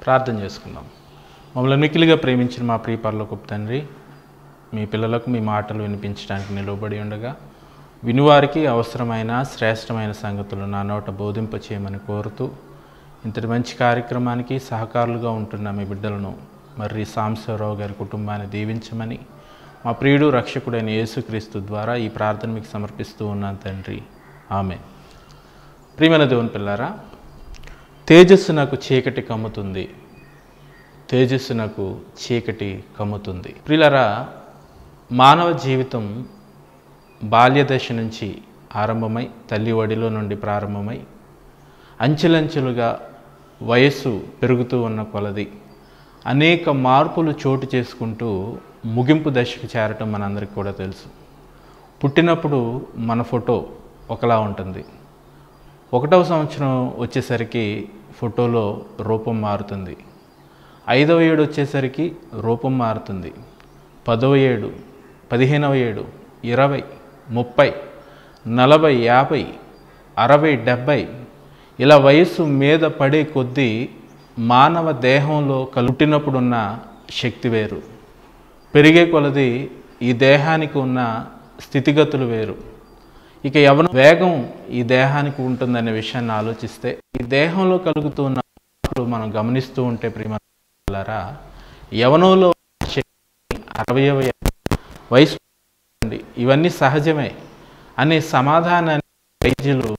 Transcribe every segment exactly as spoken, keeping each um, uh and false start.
ప్రార్థన చేసుకుందాం. మమ్మల్ని మిక్కిలిగా ప్రేమించిన మా ప్రియ పరలోకపు తండ్రి, మీ పిల్లలకు మీ మాటలు వినిపించడానికి నిలవబడి ఉండగా వినువారికి అవసరమైన శ్రేష్టమైన సంగతులు నా నోట బోధింప చేయమని కోరుతూ ఇంతటి మంచి కార్యక్రమానికి సహకారులుగా ఉంటున్న మీ బిడ్డలను మర్రి సాంబశివరావు గారి కుటుంబాన్ని దీవించమని మా ప్రియుడు రక్షకుడైన యేసుక్రీస్తు ద్వారా ఈ ప్రార్థన మీకు సమర్పిస్తూ ఉన్నాను తండ్రి. ఆమేన్. ప్రియమైన దేవుని పిల్లారా, తేజస్సు నాకు చీకటి కమ్ముతుంది, తేజస్సు నాకు చీకటి కమ్ముతుంది. ప్రియులారా, మానవ జీవితం బాల్యదశ నుంచి ఆరంభమై తల్లి ఒడిలో నుండి ప్రారంభమై అంచెలంచెలుగా వయస్సు పెరుగుతూ ఉన్న కొలది అనేక మార్పులు చోటు చేసుకుంటూ ముగింపు దశకు చేరటం మనందరికీ కూడా తెలుసు. పుట్టినప్పుడు మన ఫోటో ఒకలా ఉంటుంది, ఒకటవ సంవత్సరం వచ్చేసరికి ఫోటోలో రూపం మారుతుంది, ఐదవ ఏడు వచ్చేసరికి రూపం మారుతుంది, పదవ ఏడు, పదిహేనవ ఏడు, ఇరవై, ముప్పై, నలభై, యాభై, అరవై, డెబ్భై ఇలా వయస్సు మీద పడే కొద్దీ మానవ దేహంలో కలుపుటినప్పుడున్న శక్తి వేరు, పెరిగే కొలది ఈ దేహానికి ఉన్న స్థితిగతులు వేరు. ఇక యవన వేగం ఈ దేహానికి ఉంటుందనే విషయాన్ని ఆలోచిస్తే ఈ దేహంలో కలుగుతున్న మనం గమనిస్తూ ఉంటే ప్రియమైన యవనంలో అరవైవ వయసు ఇవన్నీ సహజమే అనే సమాధానాన్ని వైద్యులు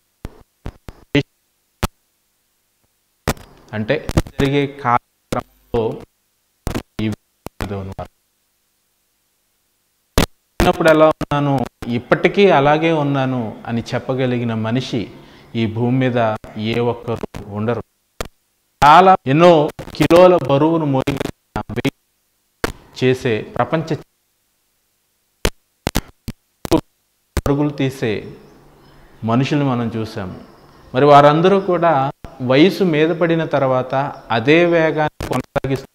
అంటే జరిగే కార్యక్రమంలో చిన్నప్పుడు ఎలా ఉన్నాను ఇప్పటికీ అలాగే ఉన్నాను అని చెప్పగలిగిన మనిషి ఈ భూమి మీద ఏ ఒక్కరు ఉండరు. చాలా ఎన్నో కిలోల బరువును మోయగలిగిన చేసే ప్రపంచ పరుగులు తీసే మనుషులు మనం చూసాము. మరి వారందరూ కూడా వయసు మీద పడిన తర్వాత అదే వేగాన్ని కొనసాగిస్తూ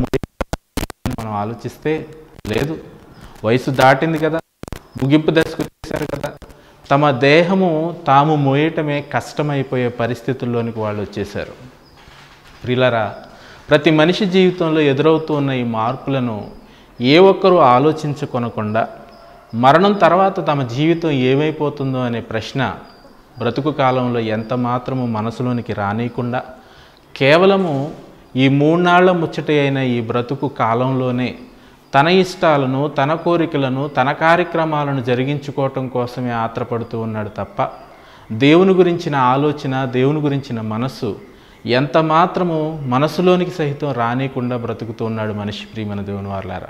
మనం ఆలోచిస్తే లేదు, వయసు దాటింది కదా, ముగింపు దశకు వచ్చేసారు కదా, తమ దేహము తాము మోయటమే కష్టమైపోయే పరిస్థితుల్లోనికి వాళ్ళు వచ్చేసారు. ప్రియులారా, ప్రతి మనిషి జీవితంలో ఎదురవుతూ ఉన్న ఈ మార్పులను ఏ ఒక్కరూ ఆలోచించుకొనకుండా మరణం తర్వాత తమ జీవితం ఏమైపోతుందో అనే ప్రశ్న బ్రతుకు కాలంలో ఎంత మాత్రము మనసులోనికి రానియకుండా కేవలము ఈ మూడునాళ్ల ముచ్చట అయిన ఈ బ్రతుకు కాలంలోనే తన ఇష్టాలను, తన కోరికలను, తన కార్యక్రమాలను జరిగించుకోవటం కోసమే ఆత్రపడుతూ ఉన్నాడు తప్ప దేవుని గురించిన ఆలోచన, దేవుని గురించిన మనస్సు ఎంత మాత్రము మనసులోనికి సహితం రానియకుండా బ్రతుకుతూ ఉన్నాడు మనిషి. ప్రియమైన దేవుని వారలారా,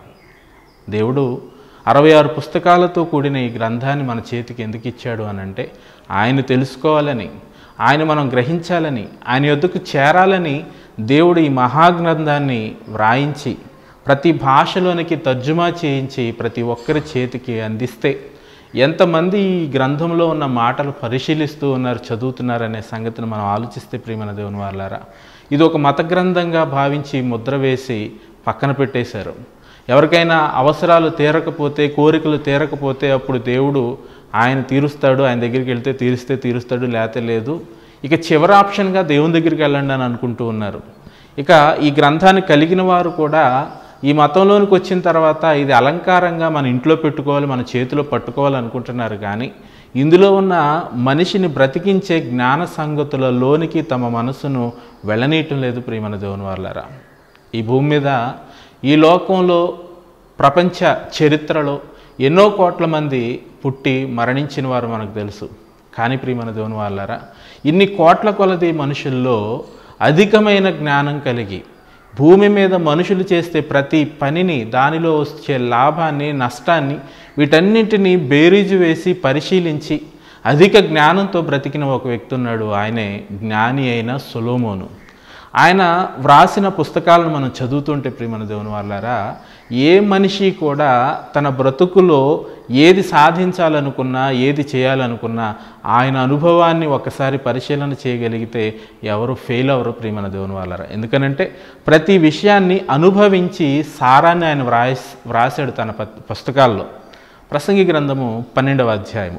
దేవుడు అరవై ఆరు పుస్తకాలతో కూడిన ఈ గ్రంథాన్ని మన చేతికి ఎందుకు ఇచ్చాడు అని అంటే ఆయన తెలుసుకోవాలని, ఆయన మనం గ్రహించాలని, ఆయన యొద్దకు చేరాలని దేవుడు ఈ మహాగ్రంథాన్ని వ్రాయించి ప్రతి భాషలోనికి తర్జుమా చేయించి ప్రతి ఒక్కరి చేతికి అందిస్తే ఎంతమంది ఈ గ్రంథంలో ఉన్న మాటలు పరిశీలిస్తూ ఉన్నారు, చదువుతున్నారనే సంగతిని మనం ఆలోచిస్తే ప్రియమైన దేవుని వారలారా, ఇది ఒక మత గ్రంథంగా భావించి ముద్ర వేసి పక్కన పెట్టేశారు. ఎవరికైనా అవసరాలు తీరకపోతే, కోరికలు తీరకపోతే అప్పుడు దేవుడు ఆయన తీరుస్తాడు, ఆయన దగ్గరికి వెళ్తే తీరిస్తే తీరుస్తాడు, లేతే లేదు, ఇక చివరి ఆప్షన్గా దేవుని దగ్గరికి వెళ్ళండి అని అనుకుంటూ ఉన్నారు. ఇక ఈ గ్రంథాన్ని కలిగిన వారు కూడా ఈ మతంలోనికి వచ్చిన తర్వాత ఇది అలంకారంగా మన ఇంట్లో పెట్టుకోవాలి, మన చేతిలో పట్టుకోవాలి అనుకుంటున్నారు. కానీ ఇందులో ఉన్న మనిషిని బ్రతికించే జ్ఞాన సంగతులలోనికి తమ మనసును వెళ్ళనీయటం లేదు. ప్రియమైన దేవుని వారలారా, ఈ భూమి మీద, ఈ లోకంలో, ప్రపంచ చరిత్రలో ఎన్నో కోట్ల మంది పుట్టి మరణించిన వారు మనకు తెలుసు. కానీ ప్రియమైన దేవుని వారలారా, ఇన్ని కోట్ల కొలది మనుషుల్లో అధికమైన జ్ఞానం కలిగి భూమి మీద మనుషులు చేస్తే ప్రతి పనిని, దానిలో వచ్చే లాభాన్ని, నష్టాన్ని వీటన్నింటినీ బేరీజు వేసి పరిశీలించి అధిక జ్ఞానంతో బ్రతికిన ఒక వ్యక్తి ఉన్నాడు. ఆయనే జ్ఞాని అయిన సొలొమోను. ఆయన వ్రాసిన పుస్తకాలను మనం చదువుతుంటే ప్రియమైన దేవుని వారలారా, ఏ మనిషి కూడా తన బ్రతుకులో ఏది సాధించాలనుకున్నా, ఏది చేయాలనుకున్నా ఆయన అనుభవాన్ని ఒకసారి పరిశీలన చేయగలిగితే ఎవరు ఫెయిల్ అవ్వరు ప్రియమైన దేవుని వారలారా. ఎందుకనంటే ప్రతి విషయాన్ని అనుభవించి సారాన్ని ఆయన వ్రాయి వ్రాసాడు తన పుస్తకాల్లో. ప్రసంగి గ్రంథము పన్నెండవ అధ్యాయము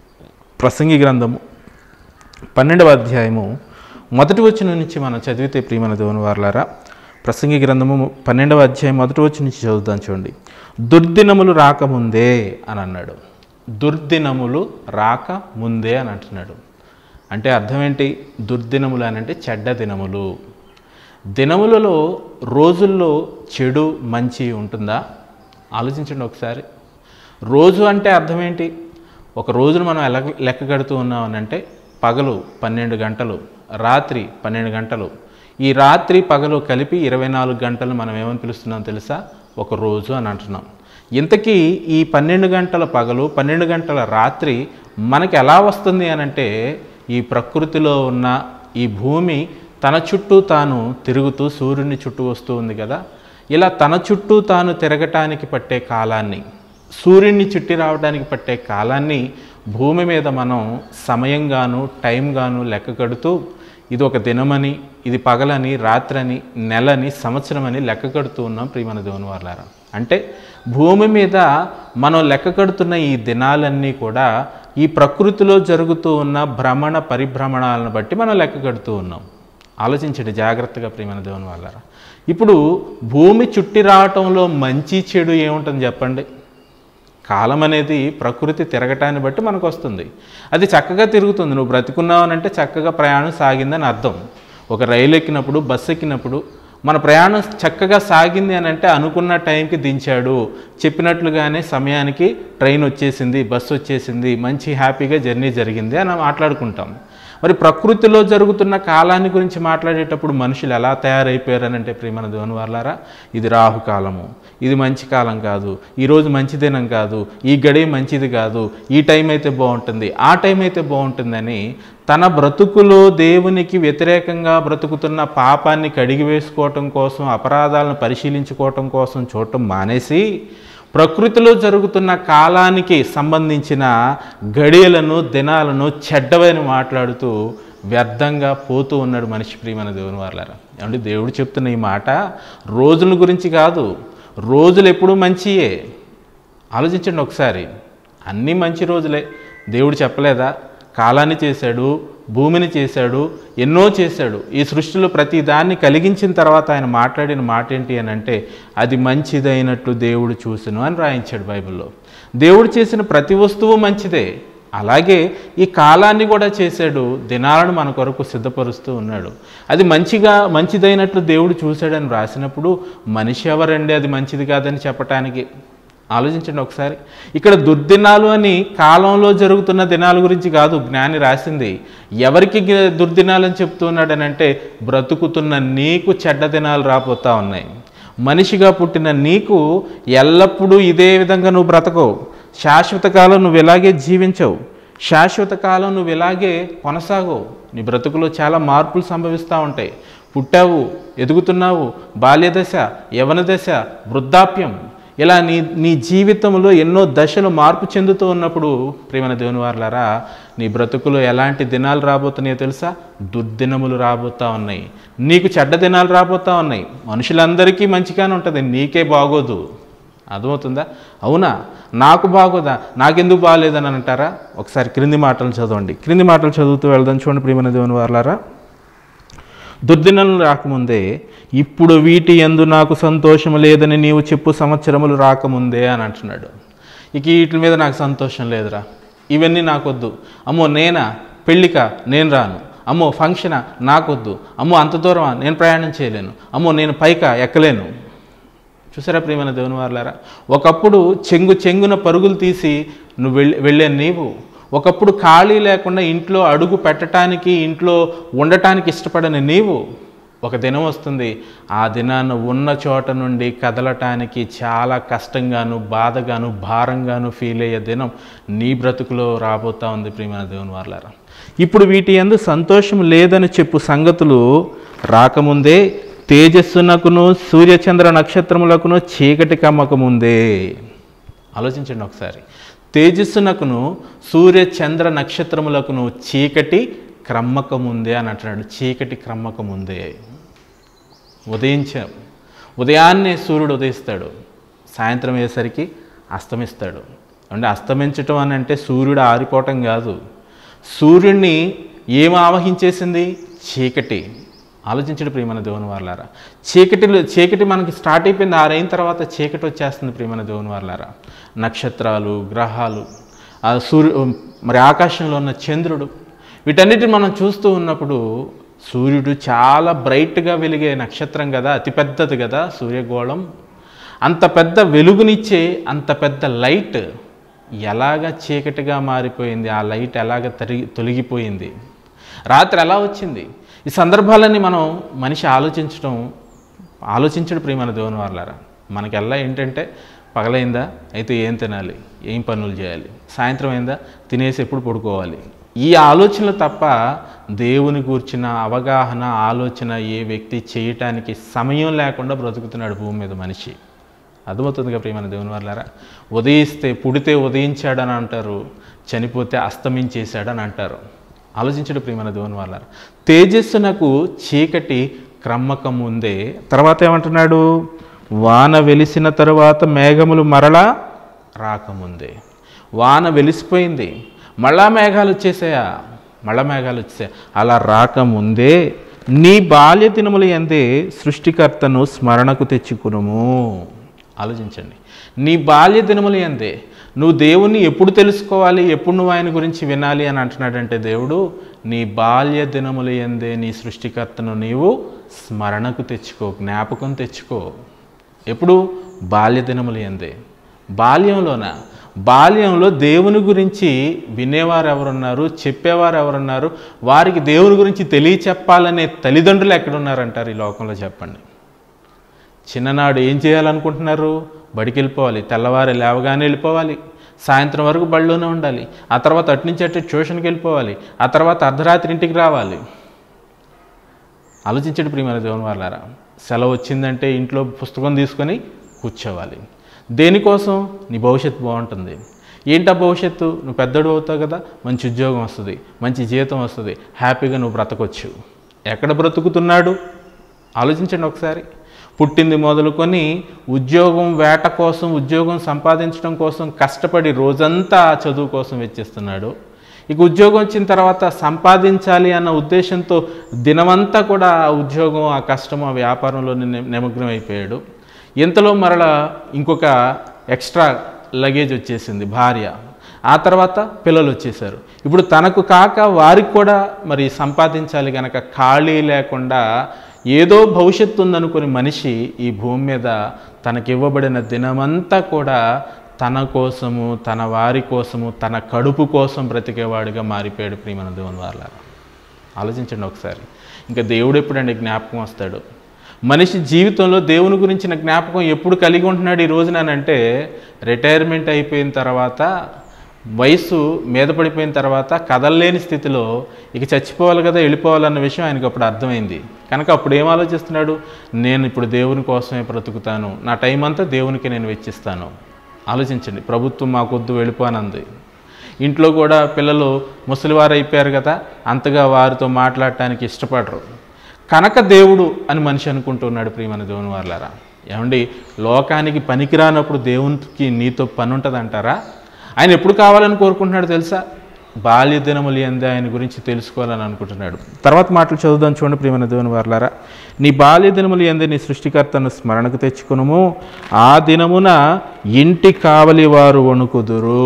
ప్రసంగి గ్రంథము పన్నెండవ అధ్యాయము మొదటి వచనం నుంచి మనం చదివితే ప్రియమైన దేవుని వారలారా, ప్రసంగి గ్రంథము పన్నెండవ అధ్యాయం మొదటి వచ్చి నుంచి చదువుతాను చూడండి. దుర్దినములు రాకముందే అని అన్నాడు. దుర్దినములు రాకముందే అని అంటున్నాడు. అంటే అర్థం ఏంటి? దుర్దినములు అని అంటే చెడ్డ దినములు. దినములలో రోజుల్లో చెడు మంచి ఉంటుందా? ఆలోచించండి ఒకసారి. రోజు అంటే అర్థం ఏంటి? ఒక రోజును మనం ఎలా లెక్క కడుతూ ఉన్నామని అంటే పగలు పన్నెండు గంటలు, రాత్రి పన్నెండు గంటలు. ఈ రాత్రి పగలు కలిపి ఇరవై నాలుగు గంటలు మనం ఏమని పిలుస్తున్నాం తెలుసా? ఒక రోజు అని అంటున్నాం. ఇంతకీ ఈ పన్నెండు గంటల పగలు, పన్నెండు గంటల రాత్రి మనకి ఎలా వస్తుంది అని అంటే ఈ ప్రకృతిలో ఉన్న ఈ భూమి తన చుట్టూ తాను తిరుగుతూ సూర్యుని చుట్టూ వస్తూ ఉంది కదా. ఇలా తన చుట్టూ తాను తిరగటానికి పట్టే కాలాన్ని, సూర్యుడిని చుట్టి రావడానికి పట్టే కాలాన్ని భూమి మీద మనం సమయంగాను టైంగాను లెక్క కడుతూ ఇది ఒక దినమని, ఇది పగలని, రాత్రని, నెలని, సంవత్సరం అని లెక్క కడుతూ ఉన్నాం ప్రియమైన దేవుని వారలారా. అంటే భూమి మీద మనం లెక్క కడుతున్న ఈ దినాలన్నీ కూడా ఈ ప్రకృతిలో జరుగుతూ ఉన్న భ్రమణ పరిభ్రమణాలను బట్టి మనం లెక్క కడుతూ ఉన్నాం. ఆలోచించండి జాగ్రత్తగా ప్రియమైన దేవుని వారలారా. ఇప్పుడు భూమి చుట్టి రావటంలో మంచి చెడు ఏముంటుంది చెప్పండి? కాలం అనేది ప్రకృతి తిరగటాన్ని బట్టి మనకు వస్తుంది. అది చక్కగా తిరుగుతుంది. నువ్వు బ్రతికున్నావు అని అంటే చక్కగా ప్రయాణం సాగిందని అర్థం. ఒక రైలు ఎక్కినప్పుడు, బస్సు ఎక్కినప్పుడు మన ప్రయాణం చక్కగా సాగింది అని అంటే అనుకున్న టైంకి దించాడు, చెప్పినట్లుగానే సమయానికి ట్రైన్ వచ్చేసింది, బస్సు వచ్చేసింది, మంచి హ్యాపీగా జర్నీ జరిగింది అని మాట్లాడుకుంటాం. మరి ప్రకృతిలో జరుగుతున్న కాలాన్ని గురించి మాట్లాడేటప్పుడు మనుషులు ఎలా తయారైపోయారనంటే ప్రియమైన దేవుని వారలారా, ఇది రాహుకాలము, ఇది మంచి కాలం కాదు, ఈరోజు మంచి దినం కాదు, ఈ గడియ మంచిది కాదు, ఈ టైం అయితే బాగుంటుంది, ఆ టైం అయితే బాగుంటుందని తన బ్రతుకులో దేవునికి వ్యతిరేకంగా బ్రతుకుతున్న పాపాన్ని కడిగి వేసుకోవటం కోసం, అపరాధాలను పరిశీలించుకోవటం కోసం చూడటం మానేసి ప్రకృతిలో జరుగుతున్న కాలానికి సంబంధించిన గడియలను, దినాలను చెడ్డవని మాట్లాడుతూ వ్యర్థంగా పోతూ ఉన్నాడు మనిషి ప్రియమైన దేవుని వారలారా. ఏమంటే దేవుడు చెప్తున్న ఈ మాట రోజుల గురించి కాదు. రోజులు ఎప్పుడూ మంచియే. ఆలోచించండి ఒకసారి. అన్నీ మంచి రోజులే. దేవుడు చెప్పలేదా? కాలాన్ని చేశాడు, భూమిని చేశాడు, ఎన్నో చేశాడు. ఈ సృష్టిలో ప్రతి దాన్ని కలిగించిన తర్వాత ఆయన మాట్లాడిన మాట ఏంటి అని అంటే అది మంచిదైనట్లు దేవుడు చూసెను అని రాయించాడు బైబిల్లో. దేవుడు చేసిన ప్రతి వస్తువు మంచిదే. అలాగే ఈ కాలాన్ని కూడా చేశాడు, దినాలను మన కొరకు సిద్ధపరుస్తూ ఉన్నాడు. అది మంచిగా మంచిదైనట్లు దేవుడు చూశాడని రాసినప్పుడు మనిషి ఎవరండి అది మంచిది కాదని చెప్పటానికి? ఆలోచించండి ఒకసారి. ఇక్కడ దుర్దినాలు అని కాలంలో జరుగుతున్న దినాల గురించి కాదు జ్ఞాని రాసింది. ఎవరికి దుర్దినాలు అని చెప్తున్నాడని అంటే బ్రతుకుతున్న నీకు చెడ్డ దినాలు రాబోతా ఉన్నాయి. మనిషిగా పుట్టిన నీకు ఎల్లప్పుడూ ఇదే విధంగా నువ్వు బ్రతకవు. శాశ్వత కాలం నువ్వు ఇలాగే జీవించవు. శాశ్వత కాలం నువ్వు ఇలాగే కొనసాగవు. నీ బ్రతుకులో చాలా మార్పులు సంభవిస్తూ ఉంటాయి. పుట్టావు, ఎదుగుతున్నావు, బాల్యదశ, యవన దశ, వృద్ధాప్యం, ఇలా నీ నీ జీవితంలో ఎన్నో దశలు మార్పు చెందుతూ ఉన్నప్పుడు ప్రియమైన దేవుని వారలారా, నీ బ్రతుకులో ఎలాంటి దినాలు రాబోతున్నాయో తెలుసా? దుర్దినములు రాబోతూ ఉన్నాయి. నీకు చెడ్డ దినాలు రాబోతూ ఉన్నాయి. మనుషులందరికీ మంచిగానే ఉంటుంది, నీకే బాగోదు. అర్థమవుతుందా? అవునా, నాకు బాగోదా, నాకెందుకు బాగలేదని అంటారా? ఒకసారి క్రింది మాటలు చదవండి. క్రింది మాటలు చదువుతూ వెళ్దాం చూడండి ప్రియమైన దేవుని వారలారా. దుర్దినములు రాకముందే ఇప్పుడు వీటి యందు నాకు సంతోషం లేదని నీవు చెప్పు సంవత్సరములు రాకముందే అని అంటున్నాడు. ఇక వీటి మీద నాకు సంతోషం లేదురా, ఇవన్నీ నాకొద్దు, అమ్మో నేనా పెళ్ళికా నేను రాను, అమ్మో ఫంక్షనా నాకొద్దు, అమ్మో అంత దూరమా నేను ప్రయాణం చేయలేను, అమ్మో నేను పైకా ఎక్కలేను. చూసారా ప్రియమైన దేవుని వారలారా, ఒకప్పుడు చెంగు చెంగున పరుగులు తీసి నువ్వు వెళ్ళి వెళ్ళే నీవు ఒకప్పుడు ఖాళీ లేకుండా ఇంట్లో అడుగు పెట్టడానికి, ఇంట్లో ఉండటానికి ఇష్టపడని నీవు ఒక దినం వస్తుంది, ఆ దినాన్ని ఉన్న చోట నుండి కదలటానికి చాలా కష్టంగాను, బాధగాను, భారంగాను ఫీల్ అయ్యే దినం నీ బ్రతుకులో రాబోతా ఉంది ప్రియమైన దేవుని వారలారా. ఇప్పుడు వీటి యందు సంతోషం లేదని చెప్పు సంగతులు రాకముందే తేజస్సునకును సూర్యచంద్ర నక్షత్రములకును చీకటి కమ్మకముందే. ఆలోచించండి ఒకసారి. తేజస్సునకును సూర్య చంద్ర నక్షత్రములకును చీకటి క్రమ్మకముందే అని అంటున్నాడు. చీకటి క్రమ్మకముందే. ఉదయించాం, ఉదయాన్నే సూర్యుడు ఉదయిస్తాడు, సాయంత్రం అయ్యేసరికి అస్తమిస్తాడు. అంటే అస్తమించటం అని అంటే సూర్యుడు ఆరిపోవటం కాదు. సూర్యుడిని ఏం ఆవహించేసింది? చీకటి. ఆలోచించండి ప్రియమైన దేవుని వారలారా. చీకటిలో చీకటి మనకి స్టార్ట్ అయిపోయింది, ఆరైన తర్వాత చీకటి వచ్చేస్తుంది ప్రియమైన దేవుని వారలారా. నక్షత్రాలు, గ్రహాలు, ఆ సూర్యు మరి ఆకాశంలో ఉన్న చంద్రుడు, వీటన్నిటిని మనం చూస్తూ ఉన్నప్పుడు సూర్యుడు చాలా బ్రైట్గా వెలిగే నక్షత్రం కదా, అతిపెద్దది కదా సూర్యగోళం. అంత పెద్ద వెలుగునిచ్చే అంత పెద్ద లైట్ ఎలాగ చీకటిగా మారిపోయింది, ఆ లైట్ ఎలాగ తరిగి తొలగిపోయింది, రాత్రి ఎలా వచ్చింది? ఈ సందర్భాలన్నీ మనం మనిషి ఆలోచించడం ఆలోచించడం ప్రియమైన దేవుని వారలారా. మనకెల్లా ఏంటంటే పగలైందా అయితే ఏం తినాలి, ఏం పనులు చేయాలి, సాయంత్రం అయిందా తినేసి ఎప్పుడు పడుకోవాలి, ఈ ఆలోచనలు తప్ప దేవుని గూర్చిన అవగాహన ఆలోచన ఏ వ్యక్తి చేయటానికి సమయం లేకుండా బ్రతుకుతున్నాడు భూమి మీద మనిషి. అర్థమవుతుందిగా ప్రియమైన దేవుని వారలారా. ఉదయిస్తే పుడితే ఉదయించాడని అంటారు, చనిపోతే అస్తమించేశాడని అంటారు. ఆలోచించడు ప్రియమైన దేవుని వారలారా. తేజస్సునకు చీకటి క్రమ్మక ముందే, తర్వాత ఏమంటున్నాడు, వాన వెలిసిన తరువాత మేఘములు మరలా రాకముందే. వాన వెలిసిపోయింది, మళ్ళా మేఘాలు వచ్చేసాయా, మళ్ళా మేఘాలు వచ్చేసాయి. అలా రాకముందే నీ బాల్య దినములు యందే సృష్టికర్తను స్మరణకు తెచ్చుకునుము. ఆలోచించండి, నీ బాల్య దినములు యందే. నువ్వు దేవుణ్ణి ఎప్పుడు తెలుసుకోవాలి, ఎప్పుడు నువ్వు ఆయన గురించి వినాలి అని అంటున్నాడంటే దేవుడు, నీ బాల్య దినములు యందే నీ సృష్టికర్తను నీవు స్మరణకు తెచ్చుకో, జ్ఞాపకం తెచ్చుకో. ఎప్పుడు? బాల్య దినములు యందే. బాల్యంలోన బాల్యంలో దేవుని గురించి వినేవారు ఎవరున్నారు, చెప్పేవారు ఎవరున్నారు, వారికి దేవుని గురించి తెలియచెప్పాలనే తల్లిదండ్రులు ఎక్కడున్నారంటారు ఈ లోకంలో? చెప్పండి. చిన్ననాడు ఏం చేయాలనుకుంటున్నారు? బడికి వెళ్ళిపోవాలి, తెల్లవారి లేవగానే వెళ్ళిపోవాలి, సాయంత్రం వరకు బడిలోనే ఉండాలి, ఆ తర్వాత అటు నుంచి అటు ట్యూషన్కి వెళ్ళిపోవాలి, ఆ తర్వాత అర్ధరాత్రి ఇంటికి రావాలి. ఆలోచించండి ప్రియమైన దేవుని వారలారా. సెలవు వచ్చిందంటే ఇంట్లో పుస్తకం తీసుకొని కూర్చోవాలి. దేనికోసం? నీ భవిష్యత్తు బాగుంటుంది. ఏంటా భవిష్యత్తు? నువ్వు పెద్దడు అవుతావు కదా, మంచి ఉద్యోగం వస్తుంది, మంచి జీతం వస్తుంది, హ్యాపీగా నువ్వు బ్రతకొచ్చు. ఎక్కడ బ్రతుకుతున్నాడు ఆలోచించండి ఒకసారి. పుట్టింది మొదలుకొని ఉద్యోగం వేట కోసం, ఉద్యోగం సంపాదించడం కోసం కష్టపడి రోజంతా చదువు కోసం వెచ్చిస్తున్నాడు. ఇక ఉద్యోగం వచ్చిన తర్వాత సంపాదించాలి అన్న ఉద్దేశంతో దినమంతా కూడా ఆ ఉద్యోగం, ఆ కష్టం, ఆ వ్యాపారంలో నిమగ్నం అయిపోయాడు. ఇంతలో మరలా ఇంకొక ఎక్స్ట్రా లగేజ్ వచ్చేసింది, భార్య. ఆ తర్వాత పిల్లలు వచ్చేసారు. ఇప్పుడు తనకు కాక వారికి కూడా మరి సంపాదించాలి కనుక ఖాళీ లేకుండా ఏదో భవిష్యత్తు ఉందనుకుని మనిషి ఈ భూమి మీద తనకివ్వబడిన దినమంతా కూడా తన కోసము, తన వారి కోసము, తన కడుపు కోసం బ్రతికేవాడిగా మారిపోయాడు ప్రియమైన దేవుని వారలారా. ఆలోచించండి ఒకసారి. ఇంకా దేవుడు ఎప్పుడండి జ్ఞాపకం వస్తాడు? మనిషి జీవితంలో దేవుని గురించిన జ్ఞాపకం ఎప్పుడు కలిగి ఉంటున్నాడు ఈ రోజునంటే, రిటైర్మెంట్ అయిపోయిన తర్వాత, వయసు మీద పడిపోయిన తర్వాత, కదలలేని స్థితిలో ఇక చచ్చిపోవాలి కదా, వెళ్ళిపోవాలన్న విషయం ఆయనకు అప్పుడు అర్థమైంది కనుక అప్పుడు ఏం ఆలోచిస్తున్నాడు? నేను ఇప్పుడు దేవుని కోసమే బ్రతుకుతాను, నా టైం అంతా దేవునికి నేను వెచ్చిస్తాను. ఆలోచించండి. ప్రభుత్వం మాకొద్దు వెళ్ళిపోనంది. ఇంట్లో కూడా పిల్లలు ముసలివారు అయిపోయారు కదా, అంతగా వారితో మాట్లాడటానికి ఇష్టపడరు కనుక దేవుడు అని మనిషి అనుకుంటున్నాడు ప్రియమైన దేవుని వారలారా. ఏమండి, లోకానికి పనికిరానప్పుడు దేవునికి నీతో పని ఉంటుంది అంటారా? ఆయన ఎప్పుడు కావాలని కోరుకుంటున్నాడు తెలుసా? బాల్య దినములు యందే ఆయన గురించి తెలుసుకోవాలని అనుకుంటున్నాడు. తర్వాత మాటలు చదువుదాం చూడండి ప్రియమైన దేవుని వారలారా. నీ బాల్య దినములు యందే నీ సృష్టికర్తను స్మరణకు తెచ్చుకునుము, ఆ దినమున ఇంటి కావలి వారు వణుకుదురు.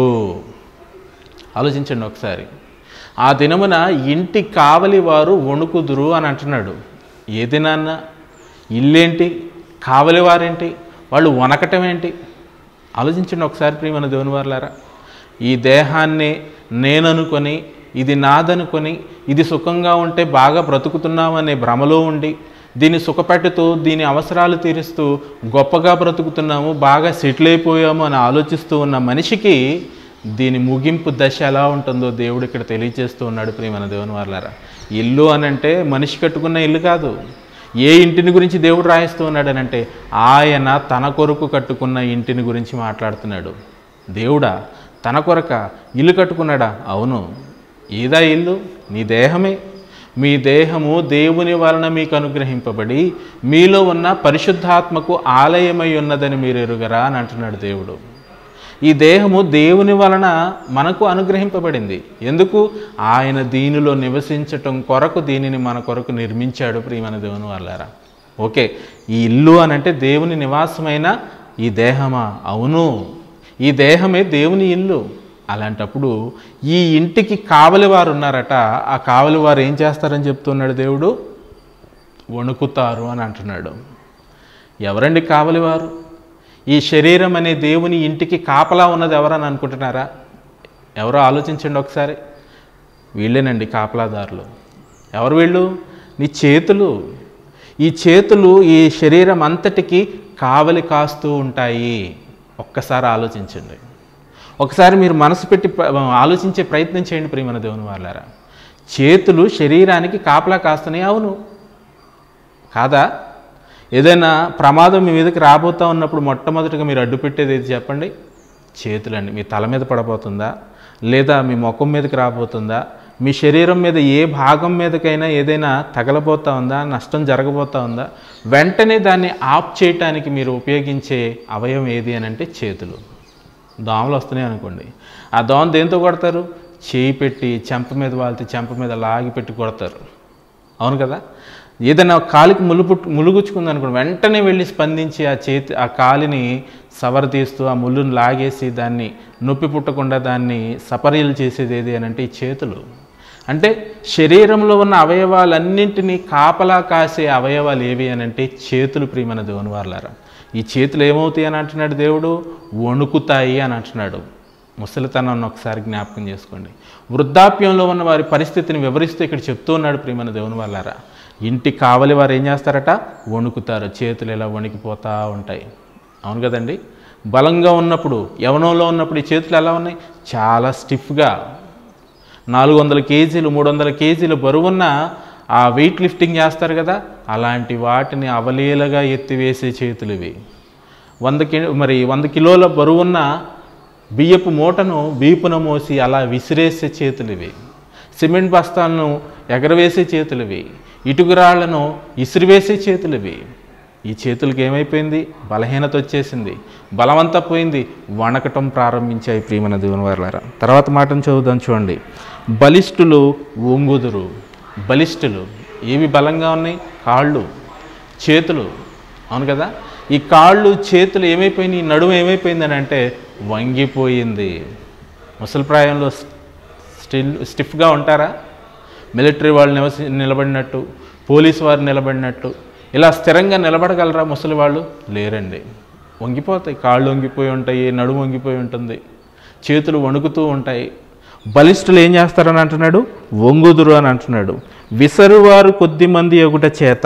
ఆలోచించండి ఒకసారి. ఆ దినమున ఇంటి కావలి వారు వణుకుదురు అని అంటున్నాడు. ఏ దినాన్న? ఇల్లేంటి, కావలి వారేంటి, వాళ్ళు వణకటం ఏంటి? ఆలోచించండి ఒకసారి ప్రియమైన దేవుని వారలారా. ఈ దేహాన్ని నేననుకొని, ఇది నాదనుకొని, ఇది సుఖంగా ఉంటే బాగా బ్రతుకుతున్నామనే భ్రమలో ఉండి, దీన్ని సుఖపెట్టుతూ, దీని అవసరాలు తీరుస్తూ గొప్పగా బ్రతుకుతున్నాము, బాగా సెటిల్ అయిపోయాము అని ఆలోచిస్తూ ఉన్న మనిషికి దీని ముగింపు దశ ఎలా ఉంటుందో దేవుడు ఇక్కడ తెలియజేస్తూ ఉన్నాడు ప్రియమైన దేవుని వారలారా. ఇల్లు అనంటే మనిషి కట్టుకున్న ఇల్లు కాదు. ఏ ఇంటిని గురించి దేవుడు రాయిస్తూ ఉన్నాడనంటే ఆయన తన కొరకు కట్టుకున్న ఇంటిని గురించి మాట్లాడుతున్నాడు. దేవుడా తన కొరక ఇల్లు కట్టుకున్నాడా? అవును. ఏదా ఇల్లు? నీ దేహమే. మీ దేహము దేవుని వలన మీకు అనుగ్రహింపబడి మీలో ఉన్న పరిశుద్ధాత్మకు ఆలయమై ఉన్నదని మీరు ఎరుగరా అని అంటున్నాడు దేవుడు. ఈ దేహము దేవుని వలన మనకు అనుగ్రహింపబడింది. ఎందుకు? ఆయన దీనిలో నివసించటం కొరకు దీనిని మన కొరకు నిర్మించాడు. ప్రియమైన దేవుని వాళ్ళారా, ఓకే, ఈ ఇల్లు అని అంటే దేవుని నివాసమైన ఈ దేహమా? అవును, ఈ దేహమే దేవుని ఇల్లు. అలాంటప్పుడు ఈ ఇంటికి కావలి వారు ఉన్నారట. ఆ కావలి వారు ఏం చేస్తారని చెప్తున్నాడు దేవుడు? వణుకుతారు అని అంటున్నాడు. ఎవరండి కావలివారు? ఈ శరీరం అనే దేవుని ఇంటికి కాపలా ఉన్నది ఎవరని అనుకుంటున్నారా? ఎవరో ఆలోచించండి ఒకసారి. వీళ్ళేనండి కాపలాదారులు. ఎవరు వీళ్ళు? నీ చేతులు. ఈ చేతులు ఈ శరీరం అంతటికి కావలి కాస్తూ ఉంటాయి. ఒక్కసారి ఆలోచించండి. ఒకసారి మీరు మనసు పెట్టి ఆలోచించే ప్రయత్నం చేయండి ప్రియమైన దేవుని వాళ్ళారా. చేతులు శరీరానికి కాపలా కాస్తున్నాయి. అవును కాదా? ఏదైనా ప్రమాదం మీ మీదకి రాబోతూ ఉన్నప్పుడు మొట్టమొదటిగా మీరు అడ్డు పెట్టేది ఏది చెప్పండి? చేతులండి. మీ తల మీద పడబోతుందా, లేదా మీ ముఖం మీదకి రాబోతుందా, మీ శరీరం మీద ఏ భాగం మీదకైనా ఏదైనా తగలబోతూ ఉందా, నష్టం జరగబోతూ ఉందా, వెంటనే దాన్ని ఆఫ్ చేయటానికి మీరు ఉపయోగించే అవయవం ఏది అని అంటే చేతులు. దోమలు వస్తున్నాయి అనుకోండి, ఆ దోమ దేంతో కొడతారు? చేయి పెట్టి చెంప మీద వాళ్తే చెంప మీద లాగి పెట్టి కొడతారు. అవును కదా? ఏదైనా కాలికి ములు పుట్టు ములుగుచ్చుకుంది అనుకోండి, వెంటనే వెళ్ళి స్పందించి ఆ చేతి ఆ కాలిని సవరతీస్తూ ఆ ముళ్ళును లాగేసి దాన్ని నొప్పి పుట్టకుండా దాన్ని సపర్యలు చేసేది ఏది అని అంటే ఈ చేతులు. అంటే శరీరంలో ఉన్న అవయవాలన్నింటినీ కాపలా కాసే అవయవాలు ఏవి అని అంటే చేతులు. ప్రియమైన దేవుని వాళ్ళారా, ఈ చేతులు ఏమవుతాయి అని అంటున్నాడు దేవుడు? వణుకుతాయి అని అంటున్నాడు. ముసలితనాన్ని ఒకసారి జ్ఞాపకం చేసుకోండి. వృద్ధాప్యంలో ఉన్న వారి పరిస్థితిని వివరిస్తూ ఇక్కడ చెప్తూ ఉన్నాడు ప్రియమైన దేవుని వాళ్ళారా. ఇంటి కావలి వారు ఏం చేస్తారట? వణుకుతారు. చేతులు ఇలా వణికిపోతూ ఉంటాయి. అవును కదండి? బలంగా ఉన్నప్పుడు, యవనంలో ఉన్నప్పుడు ఈ చేతులు ఎలా ఉన్నాయి? చాలా స్టిఫ్గా, నాలుగు వందల కేజీలు మూడు వందల కేజీలు బరువున్న ఆ వెయిట్ లిఫ్టింగ్ చేస్తారు కదా, అలాంటి వాటిని అవలీలగా ఎత్తివేసే చేతులు ఇవి. వంద కి మరి వంద కిలోల బరువున్న బియ్యపు మూటను వీపున మోసి అలా విసిరేసే చేతులు ఇవి. సిమెంట్ బస్తాలను ఎగరవేసే చేతులు ఇవి. ఇటుకురాళ్లను ఇసిరివేసే చేతులు ఇవి. ఈ చేతులకి ఏమైపోయింది? బలహీనత వచ్చేసింది, బలమంతా పోయింది, వణకటం ప్రారంభించాయి ప్రియమైన దేవుని వారలారా. తర్వాత మాటను చదువుదాం చూడండి. బలిష్ఠులు వంగుదురు. బలిష్ఠులు ఏవి బలంగా ఉన్నాయి? కాళ్ళు, చేతులు. అవును కదా? ఈ కాళ్ళు చేతులు ఏమైపోయినాయి? నడుము ఏమైపోయిందని అంటే వంగిపోయింది. ముసలిప్రాయంలో స్టిల్ స్టిఫ్గా ఉంటారా? మిలిటరీ వాళ్ళు నివసి నిలబడినట్టు, పోలీసు వారు నిలబడినట్టు ఇలా స్థిరంగా నిలబడగలరా ముసలి వాళ్ళు? లేరండి. వంగిపోతాయి. కాళ్ళు వంగిపోయి ఉంటాయి, నడుము వంగిపోయి ఉంటుంది, చేతులు వణుకుతూ ఉంటాయి. బలిష్ఠులు ఏం చేస్తారని అంటున్నాడు? వంగుదురు అని అంటున్నాడు. విసరువారు కొద్ది మంది ఎగుట చేత,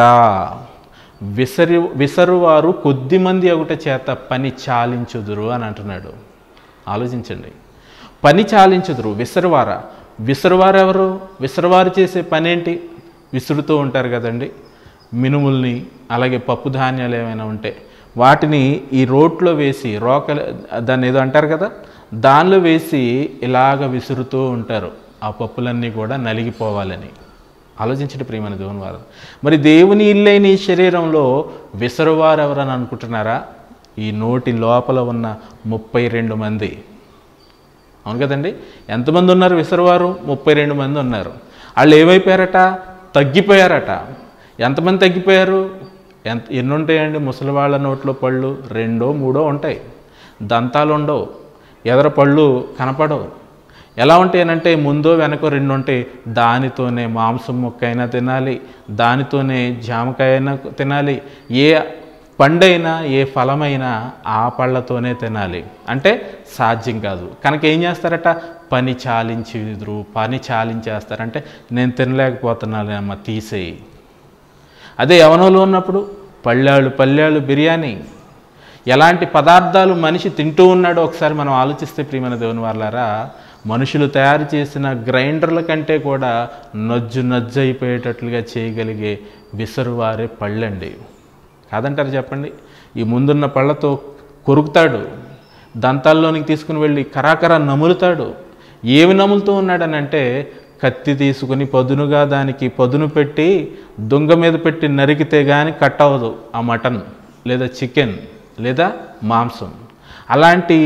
విసరి విసరువారు కొద్ది మంది ఎగుట చేత పని చాలించుదురు అని అంటున్నాడు. ఆలోచించండి. పని చాలించుదురు. విసరువారా? విసరువారు ఎవరు? విసరువారు చేసే పని ఏంటి? విసురుతూ ఉంటారు కదండి మినుముల్ని, అలాగే పప్పు ధాన్యాలు ఏమైనా ఉంటే వాటిని ఈ రోట్లో వేసి, రోకల దాన్ని ఏదో అంటారు కదా, దానిలో వేసి ఇలాగ విసురుతూ ఉంటారు. ఆ పప్పులన్నీ కూడా నలిగిపోవాలని. ఆలోచించండి ప్రియమైన దేవుని వారు. మరి దేవుని ఇల్లైన ఈ శరీరంలో విసరువారు ఎవరని అనుకుంటున్నారా? ఈ నోటి లోపల ఉన్న ముప్పై రెండు మంది. అవును కదండి? ఎంతమంది ఉన్నారు విసరువారు? ముప్పై రెండు మంది ఉన్నారు. వాళ్ళు ఏమైపోయారట? తగ్గిపోయారట. ఎంతమంది తగ్గిపోయారు? ఎంత ఎన్ని ఉంటాయండి ముసలి వాళ్ళ నోట్లో పళ్ళు? రెండో మూడో ఉంటాయి. దంతాలు ఉండవు, ఎదర పళ్ళు కనపడవు. ఎలా ఉంటాయనంటే ముందో వెనకో రెండు ఉంటాయి. దానితోనే మాంసం ముక్కైనా తినాలి, దానితోనే జామకాయ అయినా తినాలి, ఏ పండైనా ఏ ఫలమైనా ఆ పళ్ళతోనే తినాలి. అంటే సాధ్యం కాదు. కనుక ఏం చేస్తారట? పని చాలించుదురు. పని చాలించేస్తారంటే నేను తినలేకపోతున్నాను అమ్మ తీసేయి. అదే యవనంలో ఉన్నప్పుడు పళ్ళాళ్ళు పళ్ళాళ్ళు బిర్యానీ, ఎలాంటి పదార్థాలు మనిషి తింటూ ఉన్నాడో ఒకసారి మనం ఆలోచిస్తే ప్రియమైన దేవుని వాళ్ళారా, మనుషులు తయారు చేసిన గ్రైండర్ల కంటే కూడా నజ్జు నజ్జు అయిపోయేటట్లుగా చేయగలిగే విసరువారే పళ్ళండి. కాదంటారు చెప్పండి? ఈ ముందున్న పళ్ళతో కొరుకుతాడు, దంతాల్లోనికి తీసుకుని వెళ్ళి కరాకరా నములుతాడు. ఏమి నములుతూ ఉన్నాడని అంటే కత్తి తీసుకుని పదునుగా దానికి పదును పెట్టి దొంగ మీద పెట్టి నరికితే కానీ కట్ అవ్వదు ఆ మటన్ లేదా చికెన్ లేదా మాంసం. అలాంటి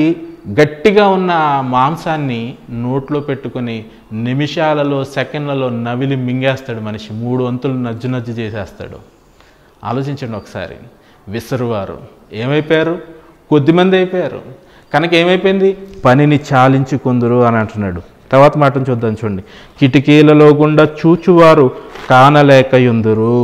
గట్టిగా ఉన్న ఆ మాంసాన్ని నోట్లో పెట్టుకొని నిమిషాలలో సెకండ్లలో నవిలి మింగేస్తాడు మనిషి. మూడు వంతులు నజ్జు నజ్జు చేసేస్తాడు. ఆలోచించండి ఒకసారి. విసరువారు ఏమైపోయారు? కొద్దిమంది అయిపోయారు. కనుక ఏమైపోయింది? పనిని చాలించుకుందురు అని అంటున్నాడు. తర్వాత మాటను చూద్దాం చూడండి. కిటికీలలో గుండా చూచువారు కానలేకయుందురు.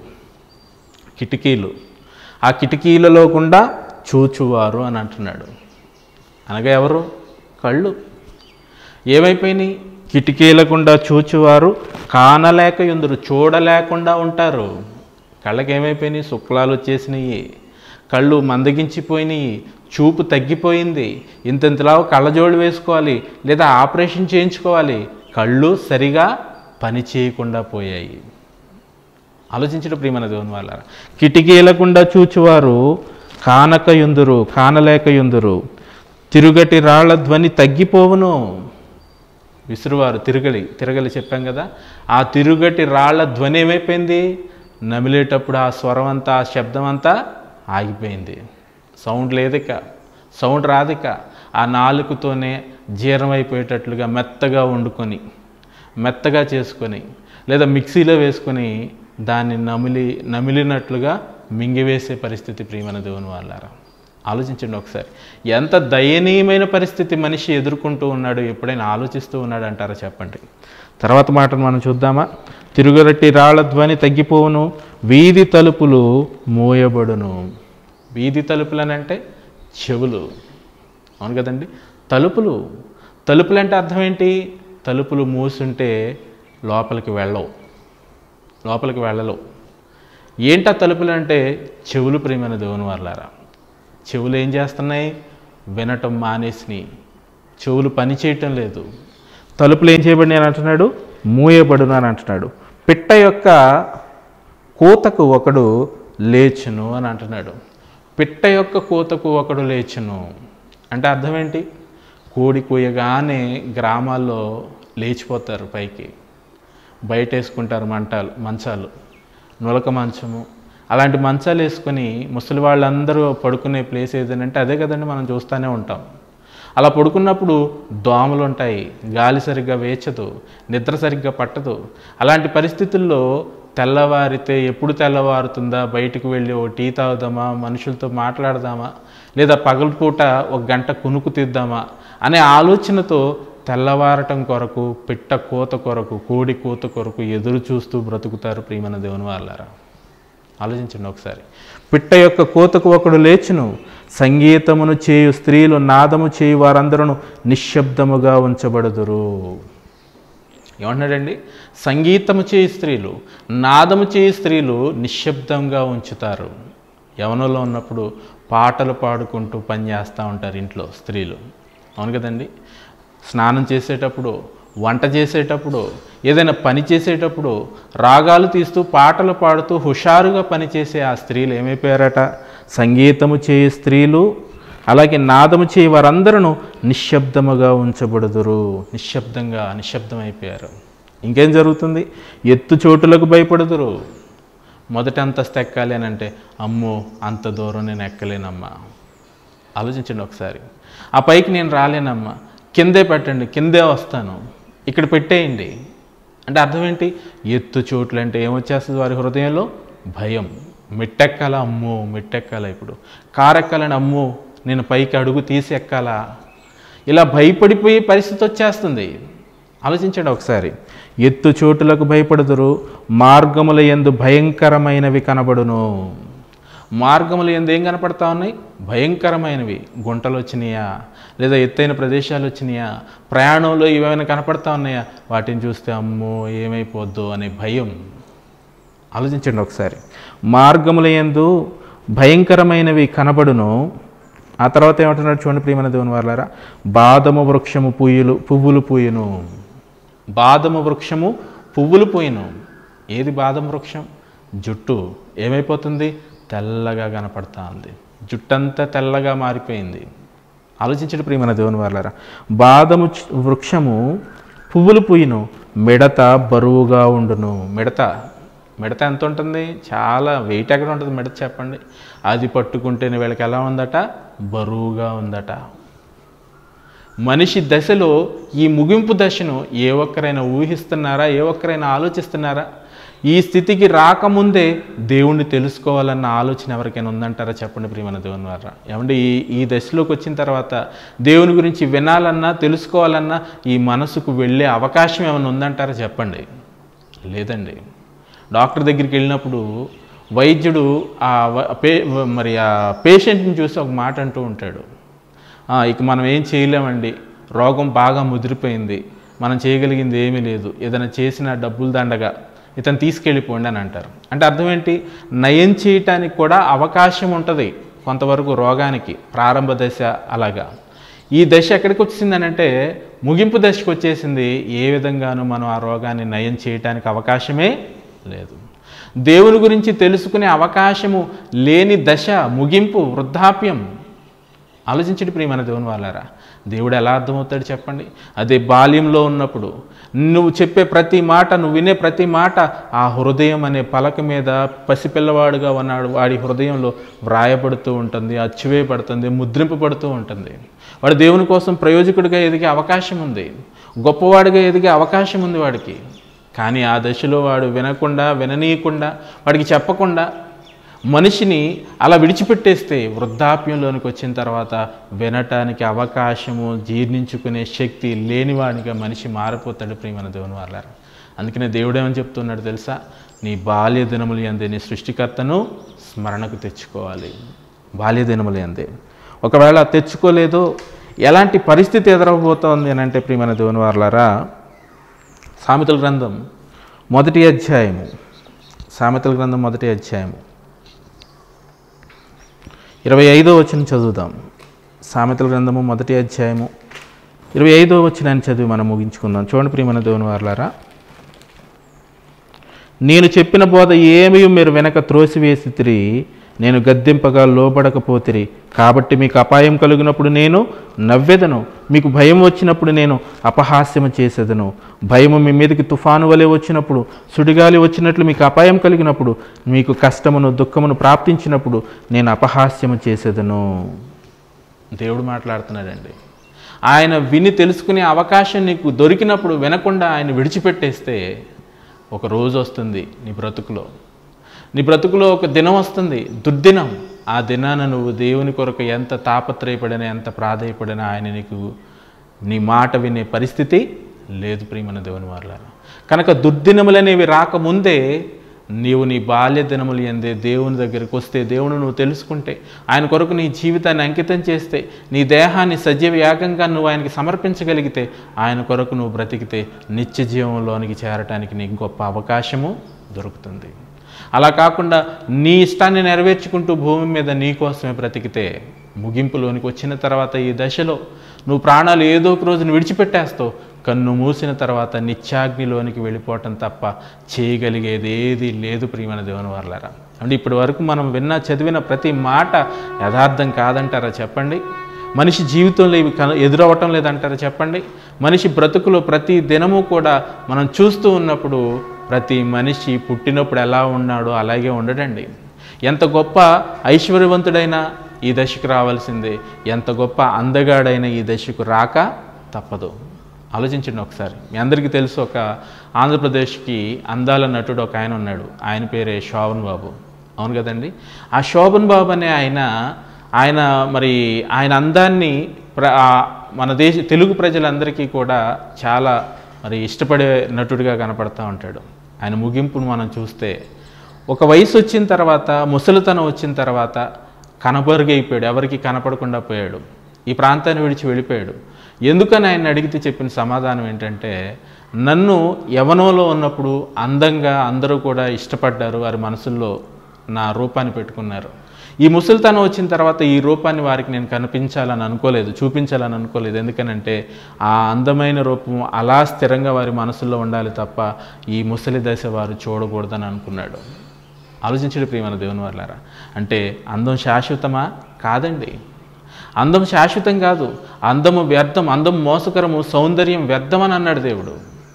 కిటికీలు, ఆ కిటికీలలో గుండా చూచువారు అని అంటున్నాడు. అనగా ఎవరు? కళ్ళు. ఏమైపోయినాయి? కిటికీల గుండా చూచువారు కానలేకయుందురు, చూడలేకుండా ఉంటారు. కళ్ళకి ఏమైపోయినాయి? శుక్లాలు వచ్చేసినాయి, కళ్ళు మందగించిపోయినాయి, చూపు తగ్గిపోయింది. ఇంతెంతలా కళ్ళజోడు వేసుకోవాలి లేదా ఆపరేషన్ చేయించుకోవాలి, కళ్ళు సరిగా పని చేయకుండా పోయాయి. ఆలోచించడం ప్రియమైన దేవుని వాళ్ళారా. కిటికీలకుండా చూచువారు కానకయుందురు, కానలేకయుందురు. తిరుగటి రాళ్ల ధ్వని తగ్గిపోవును. విసురువారు తిరగలి తిరగలి చెప్పాం కదా. ఆ తిరుగటి రాళ్ల ధ్వని ఏమైపోయింది? నమిలేటప్పుడు ఆ స్వరం అంతా, ఆ శబ్దం అంతా ఆగిపోయింది. సౌండ్ లేదిక, సౌండ్ రాదిక. ఆ నాలుకతోనే జీర్ణమైపోయేటట్లుగా మెత్తగా వండుకొని, మెత్తగా చేసుకొని, లేదా మిక్సీలో వేసుకొని దాన్ని నమిలి నమిలినట్లుగా మింగివేసే పరిస్థితి ప్రియమైన దేవుని వాళ్ళారా. ఆలోచించండి ఒకసారి. ఎంత దయనీయమైన పరిస్థితి మనిషి ఎదుర్కొంటూ ఉన్నాడు, ఎప్పుడైనా ఆలోచిస్తూ ఉన్నాడు అంటారా చెప్పండి. తర్వాత మాటను మనం చూద్దామా. తిరుగరట్టి రాళ్ల ధ్వని తగ్గిపోవును, వీధి తలుపులు మూయబడును. వీధి తలుపులు అని అంటే చెవులు, అవును కదండి. తలుపులు, తలుపులు అంటే అర్థం ఏంటి? తలుపులు మూసుంటే లోపలికి వెళ్ళవు, లోపలికి వెళ్ళలేవు. ఏంటా తలుపులు అంటే? చెవులు ప్రియమైన దేవుని వాళ్ళారా. చెవులు ఏం చేస్తున్నాయి? వినటం మానేసినాయి, చెవులు పని చేయటం లేదు. తలుపులు ఏం చేయబడినాయి అని అంటున్నాడు? మూయబడును అని అంటున్నాడు. పిట్ట యొక్క కూతకు ఒకడు లేచును అని అంటున్నాడు. పిట్ట యొక్క కూతకు ఒకడు లేచును అంటే అర్థం ఏంటి? కోడి కూయగానే గ్రామాల్లో లేచిపోతారు పైకి, బయట వేసుకుంటారు మంటాలు మంచాలు, నులక మంచము, అలాంటి మంచాలు వేసుకొని ముసలి వాళ్ళందరూ పడుకునే ప్లేస్ ఏదనంటే అదే కదండి, మనం చూస్తూనే ఉంటాం. అలా పడుకున్నప్పుడు దోమలు ఉంటాయి, గాలి సరిగ్గా వేచదు, నిద్ర సరిగ్గా పట్టదు. అలాంటి పరిస్థితుల్లో తెల్లవారితే ఎప్పుడు తెల్లవారుతుందా, బయటకు వెళ్ళి ఓ టీ తాగుదామా, మనుషులతో మాట్లాడదామా, లేదా పగలపూట ఒక గంట కునుకు తీద్దామా అనే ఆలోచనతో తెల్లవారటం కొరకు, పిట్ట కోత కొరకు, కోడి కోత కొరకు ఎదురు చూస్తూ బ్రతుకుతారు ప్రియమైన దేవుని వాళ్ళారా. ఆలోచించండి ఒకసారి. పిట్ట యొక్క కోతకు ఒకడు లేచును, సంగీతమును చేయు స్త్రీలు, నాదము చేయు వారందరూ నిశ్శబ్దముగా ఉంచబడుదురు. ఏమంటున్నాడండి? సంగీతము చేయు స్త్రీలు, నాదము చేయు స్త్రీలు నిశ్శబ్దంగా ఉంచుతారు. యవనంలో ఉన్నప్పుడు పాటలు పాడుకుంటూ పని చేస్తూ ఉంటారు ఇంట్లో స్త్రీలు, అవును కదండి. స్నానం చేసేటప్పుడు, వంట చేసేటప్పుడు, ఏదైనా పని చేసేటప్పుడు రాగాలు తీస్తూ పాటలు పాడుతూ హుషారుగా పనిచేసే ఆ స్త్రీలు ఏమైపోయారట? సంగీతము చేయు స్త్రీలు, అలాగే నాదము చేయి వారందరూ నిశ్శబ్దముగా ఉంచబడుదురు. నిశ్శబ్దంగా నిశ్శబ్దమైపోయారు. ఇంకేం జరుగుతుంది? ఎత్తు చోటులకు భయపడుదురు. మొదటి అంతస్తు ఎక్కాలి అని అంటే అమ్మో అంత దూరం నేను ఎక్కలేనమ్మా. ఆలోచించండి ఒకసారి. ఆ పైకి నేను రాలేనమ్మా, కిందే పెట్టండి, కిందే వస్తాను, ఇక్కడ పెట్టేయండి అంటే అర్థం ఏంటి? ఎత్తు చోట్లు అంటే ఏమొచ్చేస్తుంది వారి హృదయంలో? భయం. మెట్టెక్కాలా? అమ్మో మెట్టెక్కాలా, ఇప్పుడు కారు ఎక్కాలని అమ్మో నేను పైకి అడుగు తీసి ఎక్కాలా, ఇలా భయపడిపోయే పరిస్థితి వచ్చేస్తుంది. ఆలోచించండి ఒకసారి. ఎత్తు చోటులకు భయపడుదురు, మార్గముల యందు భయంకరమైనవి కనబడును. మార్గములు ఎందు ఏం కనపడతా ఉన్నాయి? భయంకరమైనవి. గుంటలు వచ్చినాయా, లేదా ఎత్తైన ప్రదేశాలు వచ్చినాయా, ప్రయాణంలో ఇవేమైనా కనపడతా ఉన్నాయా, వాటిని చూస్తే అమ్మో ఏమైపోద్దో అనే భయం. ఆలోచించండి ఒకసారి. మార్గముల యందు భయంకరమైనవి కనబడును. ఆ తర్వాత ఏమంటున్నాడు చూడండి ప్రియమైన దేవుని వారలారా. బాదము వృక్షము పువ్వులు పువ్వులు పూయను. బాదము వృక్షము పువ్వులు పూయను. ఏది బాదం వృక్షం? జుట్టు ఏమైపోతుంది? తెల్లగా కనపడతా ఉంది, జుట్టంతా తెల్లగా మారిపోయింది. ఆలోచించండి ప్రియమైన దేవుని వారలారా. బాదము వృక్షము పువ్వులు పూయను, మిడత బరువుగా ఉండును. మిడత మిడత ఎంత ఉంటుంది? చాలా వెయిట్ ఎక్కడ ఉంటుంది మిడత చెప్పండి? అది పట్టుకుంటేనే వీళ్ళకి ఎలా ఉందట? బరువుగా ఉందట. మనిషి దశలో ఈ ముగింపు దశను ఏ ఒక్కరైనా ఊహిస్తున్నారా? ఏ ఒక్కరైనా ఆలోచిస్తున్నారా? ఈ స్థితికి రాకముందే దేవుణ్ణి తెలుసుకోవాలన్న ఆలోచన ఎవరికైనా ఉందంటారా? చెప్పండి ప్రియమైన దేవుని వారా. ఏమంటే ఈ ఈ దశలోకి వచ్చిన తర్వాత దేవుని గురించి వినాలన్నా తెలుసుకోవాలన్నా ఈ మనసుకు వెళ్ళే అవకాశం ఏమైనా ఉందంటారా? చెప్పండి. లేదండి. డాక్టర్ దగ్గరికి వెళ్ళినప్పుడు వైద్యుడు ఆ పే మరి ఆ పేషెంట్ని చూసి ఒక మాట అంటూ ఉంటాడు, ఇక మనం ఏం చేయలేమండి, రోగం బాగా ముదిరిపోయింది, మనం చేయగలిగింది ఏమీ లేదు, ఏదైనా చేసిన డబ్బులు దండగా ఇతను తీసుకెళ్ళిపోండి అని అంటారు. అంటే అర్థం ఏంటి? నయం చేయటానికి కూడా అవకాశం ఉంటుంది కొంతవరకు రోగానికి, ప్రారంభ దశ అలాగా. ఈ దశ ఎక్కడికి వచ్చిందని అంటే ముగింపు దశకు వచ్చేసింది. ఏ విధంగానూ మనం ఆ రోగాన్ని నయం చేయటానికి అవకాశమే లేదు. దేవుని గురించి తెలుసుకునే అవకాశము లేని దశ ముగింపు, వృద్ధాప్యం. ఆలోచించండి ప్రియమైన దేవుని వాళ్ళారా. దేవుడు ఎలా అర్థమవుతాడు చెప్పండి? అదే బాల్యంలో ఉన్నప్పుడు నువ్వు చెప్పే ప్రతి మాట, నువ్వు వినే ప్రతి మాట ఆ హృదయం అనే పలక మీద పసిపిల్లవాడుగా ఉన్నాడు వాడి హృదయంలో వ్రాయబడుతూ ఉంటుంది, అచ్చువేయబడుతుంది, ముద్రింపబడుతూ ఉంటుంది. వాడు దేవుని కోసం ప్రయోజకుడిగా ఎదిగే అవకాశం ఉంది, గొప్పవాడిగా ఎదిగే అవకాశం ఉంది వాడికి. కానీ ఆ దశలో వాడు వినకుండా, విననీయకుండా, వాడికి చెప్పకుండా మనిషిని అలా విడిచిపెట్టేస్తే వృద్ధాప్యంలోనికి వచ్చిన తర్వాత వినటానికి అవకాశము, జీర్ణించుకునే శక్తి లేనివాడిగా మనిషి మారిపోతాడు ప్రియమైన దేవుని వాళ్ళారా. అందుకనే దేవుడు ఏమని చెప్తున్నాడు తెలుసా? నీ బాల్య దినములు యందే నీ సృష్టికర్తను స్మరణకు తెచ్చుకోవాలి. బాల్య దినములు యందే ఒకవేళ తెచ్చుకోలేదో ఎలాంటి పరిస్థితి ఎదురవబోతోంది అని అంటే ప్రియమైన దేవుని వాళ్ళారా, సామెతల గ్రంథం మొదటి అధ్యాయము సామెతల గ్రంథం మొదటి అధ్యాయము ఇరవై ఐదో వచనం చదువుదాం. సామెతల గ్రంథము మొదటి అధ్యాయము ఇరవై ఐదో వచనాన్ని చదివి మనం ముగించుకుందాం. చూడండి ప్రియమైన దేవుని వారలారా, నేను చెప్పిన బోధ ఏమీ మీరు వెనక త్రోసివేసితిరి, నేను గద్దింపగా లోబడకపోతిరి, కాబట్టి మీకు అపాయం కలిగినప్పుడు నేను నవ్వెదను, మీకు భయం వచ్చినప్పుడు నేను అపహాస్యము చేసేదను. భయము మీ మీదకి తుఫాను వలె వచ్చినప్పుడు, సుడిగాలి వచ్చినట్లు మీకు అపాయం కలిగినప్పుడు, మీకు కష్టమును దుఃఖమును ప్రాప్తించినప్పుడు నేను అపహాస్యము చేసేదను. దేవుడు మాట్లాడుతున్నాడండి. ఆయన విని తెలుసుకునే అవకాశం నీకు దొరికినప్పుడు వినకుండా ఆయన విడిచిపెట్టేస్తే ఒక రోజు వస్తుంది నీ బ్రతుకులో, నీ బ్రతుకులో ఒక దినం వస్తుంది, దుర్దినం. ఆ దినాన నువ్వు దేవుని కొరకు ఎంత తాపత్రయపడినా, ఎంత ప్రాధేయపడినా ఆయన నీకు నీ మాట వినే పరిస్థితి లేదు ప్రియమైన దేవుని వారలారా. కనుక దుర్దినములనేవి రాకముందే నీవు నీ బాల్య దినములు యందే దేవుని దగ్గరికి వస్తే, దేవుని నువ్వు తెలుసుకుంటే, ఆయన కొరకు నీ జీవితాన్ని అంకితం చేస్తే, నీ దేహాన్ని సజీవ యాగంగా నువ్వు ఆయనకి సమర్పించగలిగితే, ఆయన కొరకు నువ్వు బ్రతికితే నిత్య జీవంలోనికి చేరటానికి నీకు గొప్ప అవకాశము దొరుకుతుంది. అలా కాకుండా నీ ఇష్టాన్ని నెరవేర్చుకుంటూ భూమి మీద నీ కోసమే బ్రతికితే ముగింపులోనికి వచ్చిన తర్వాత ఈ దశలో నువ్వు ప్రాణాలు ఏదో ఒక రోజును విడిచిపెట్టేస్తావు. కన్ను మూసిన తర్వాత నిత్యాగ్నిలోనికి వెళ్ళిపోవటం తప్ప చేయగలిగేది ఏది లేదు ప్రియమైన దేవుని వారలారా. అంటే ఇప్పటి వరకు మనం విన్న చదివిన ప్రతి మాట యథార్థం కాదంటారా చెప్పండి? మనిషి జీవితంలో ఇవి ఎదురవ్వటం లేదంటారా చెప్పండి? మనిషి బ్రతుకులో ప్రతి దినము కూడా మనం చూస్తూ ఉన్నప్పుడు ప్రతి మనిషి పుట్టినప్పుడు ఎలా ఉన్నాడో అలాగే ఉండడండి. ఎంత గొప్ప ఐశ్వర్యవంతుడైనా ఈ దశకు రావాల్సిందే, ఎంత గొప్ప అందగాడైనా ఈ దశకు రాక తప్పదు. ఆలోచించండి ఒకసారి. మీ అందరికీ తెలుసు, ఒక ఆంధ్రప్రదేశ్కి అందాల నటుడు ఒక ఆయన ఉన్నాడు, ఆయన పేరే శోభన్ బాబు. అవును కదండి? ఆ శోభన్ బాబు అనే ఆయన ఆయన మరి ఆయన అందాన్ని ప్ర మన దేశ తెలుగు ప్రజలందరికీ కూడా చాలా మరి ఇష్టపడే నటుడిగా కనపడుతూ ఉంటాడు. ఆయన ముగింపును మనం చూస్తే ఒక వయసు వచ్చిన తర్వాత, ముసలితనం వచ్చిన తర్వాత కనబరుగైపోయాడు, ఎవరికి కనపడకుండా పోయాడు, ఈ ప్రాంతాన్ని విడిచి వెళ్ళిపోయాడు. ఎందుకని ఆయన అడిగితే చెప్పిన సమాధానం ఏంటంటే, నన్ను యవ్వనంలో ఉన్నప్పుడు అందంగా అందరూ కూడా ఇష్టపడ్డారు, వారి మనసుల్లో నా రూపాన్ని పెట్టుకున్నారు. ఈ ముసలితనం వచ్చిన తర్వాత ఈ రూపాన్ని వారికి నేను కనిపించాలని అనుకోలేదు, చూపించాలని అనుకోలేదు. ఎందుకనంటే ఆ అందమైన రూపం అలా స్థిరంగా వారి మనసుల్లో ఉండాలి తప్ప ఈ ముసలి దశ వారు చూడకూడదని అనుకున్నాడు. ఆలోచించండి ప్రియమైన దేవుని వారలారా. అంటే అందం శాశ్వతమా? కాదండి. అందం శాశ్వతం కాదు. అందము వ్యర్థం, అందం మోసకరము, సౌందర్యం వ్యర్థం అని అన్నాడు దేవుడు.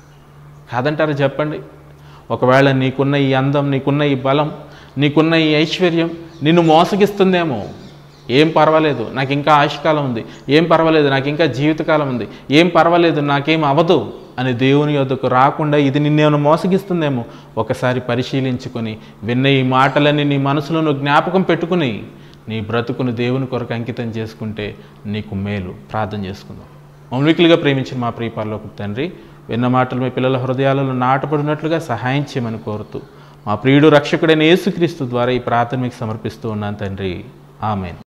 కాదంటారా చెప్పండి? ఒకవేళ నీకున్న ఈ అందం, నీకున్న ఈ బలం, నీకున్న ఈ ఐశ్వర్యం నిన్ను మోసగిస్తుందేమో, ఏం పర్వాలేదు, నాకు ఇంకా ఆయుష్కాలం ఉంది, ఏం పర్వాలేదు, నాకు ఇంకా జీవితకాలం ఉంది, ఏం పర్వాలేదు, నాకేం అవదు అని దేవుని యొద్దకు రాకుండా ఇది నిన్నేమైనా మోసగిస్తుందేమో ఒకసారి పరిశీలించుకొని విన్న ఈ మాటలన్నీ నీ మనసులో నువ్వు జ్ఞాపకం పెట్టుకుని నీ బ్రతుకును దేవుని కొరకు అంకితం చేసుకుంటే నీకు మేలు. ప్రార్థన చేసుకుందాం. మౌలికలుగా ప్రేమించిన మా ప్రియ పరలోకపు తండ్రి, విన్న మాటలు మీ పిల్లల హృదయాలలో నాటపడినట్లుగా సహాయం చేయమని కోరుతూ మా ప్రియుడు రక్షకుడైన యేసుక్రీస్తు ద్వారా ఈ ప్రార్థన మీకు సమర్పిస్తూ ఉన్నాను తండ్రి. ఆమేన్.